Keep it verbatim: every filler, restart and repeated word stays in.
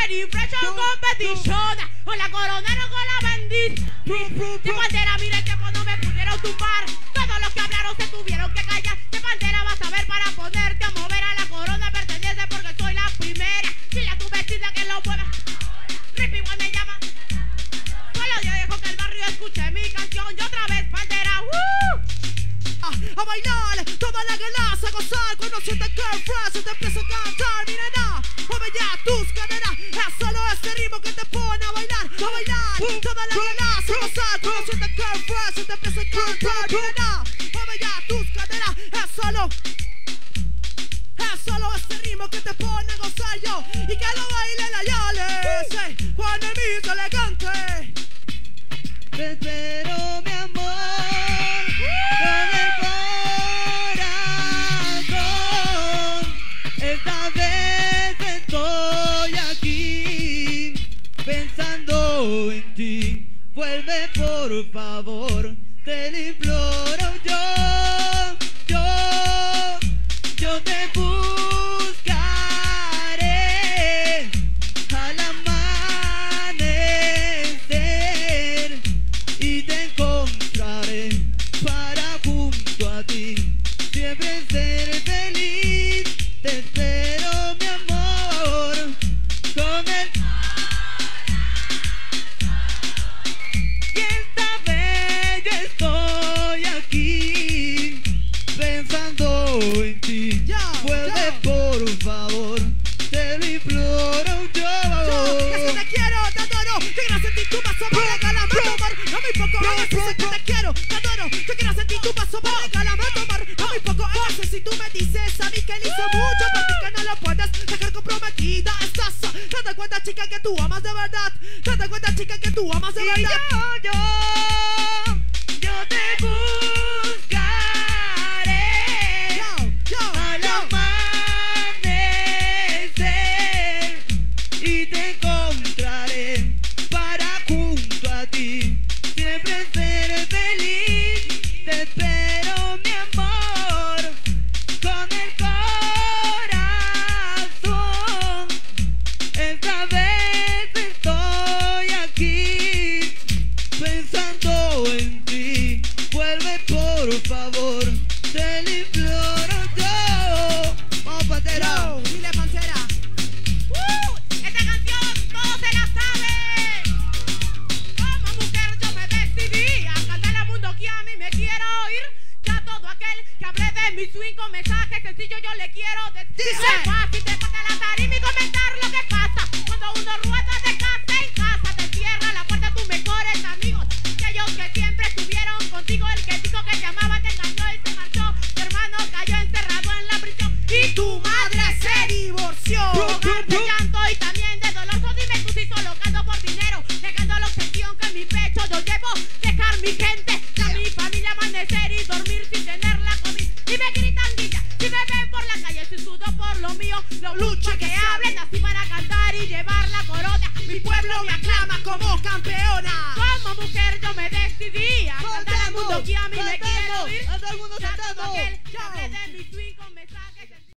Very fresh on competition. Con la corona no con la bandit. De Pantera, mira el tiempo no me pudieron tumbar. Todos los que hablaron se tuvieron que callar. De Pantera vas a ver para ponerte a mover a la corona pertenece porque soy la primera. Dile a tu vecina que lo mueva. Rip igual me llama. Solo yo dejo que el barrio escuche mi canción. Y otra vez Pantera. ¡Woo! Ah, a bailar, toda la galaxia a gozar. Cuando sientes que el frase te empieza a cantar, mi nena, mueve ya tus caderas. Es solo este ritmo que te pone a bailar, a bailar, toda la galaxia a gozar. Cuando sientes que el frase te empieza a cantar, mi nena, mueve ya tus caderas. Es solo, es solo este ritmo que te pone a gozar yo. Y que lo baile la Yale, sí, Juan Emilio elegante. Te espero, mi amor, con el corazón. Esta vez estoy aquí, pensando en ti. Vuelve por favor, te lo imploro yo, yo, yo te buscaré al amanecer y te encontraré para junto a ti siempre ser feliz. Te espero, mi amor, con el y esta vez yo estoy aquí pensando en ti. Yo, Vuelve yo. por favor, te lo imploro yo. Yo, que si te quiero, te adoro. Yo quiero sentir tu paso, me regálame tomar. No me poco, hagas si sé que te quiero, te adoro. Yo quiero sentir tu paso, me regálame tomar. No me poco, hagas si tú me dices a mí que él hizo mucho por ti, que no lo puedes dejar comprometida. Estás, te das cuenta, chica, que tú amas de verdad. Te das cuenta, chica, que tú amas de Y verdad. yo, yo, yo te buscaré Yo, yo, al yo. amanecer y te encontraré para junto a ti siempre ser feliz. Te espero, mi amor, con el corazón. Esta vez estoy aquí pensando en ti. Vuelve por favor, te lo imploro yo. Vamos, Pantera. Yo, dile Pantera. ¡Uh! Esta canción todos se la saben. Como mujer yo me decidí a cantar al mundo que a mí me quiero oír. Ya todo aquel que hable de mi swing con mensaje sencillo yo le quiero decir. Dice. Es fácil te pasa la tarima y comentar lo que pasa. Cuando uno rueda de casa en casa te cierra la puerta a tus mejores amigos. Aquellos que siempre estuvieron contigo. El que dijo que te amaba te engañó y se marchó. Tu hermano cayó encerrado en la prisión. Y tu madre se divorció. Hogar de llanto y también de dolor. So dime tú si solo canto por dinero, negando la obsesión que en mi pecho yo llevo. Dejar mi gente, a mi familia amanecer y dormir sin tenerla comida. Y me gritan guilla, si me ven por la calle, si sudo por lo mío. Lo lucho que hablen así para cantar y llevar la corona. Mi pueblo me aclama como campeona. Como mujer yo me decidí a cantar al mundo que a mí me quiero oír. A todo el mundo Ya todo cantando. aquel que hable de mi swing con mensajes.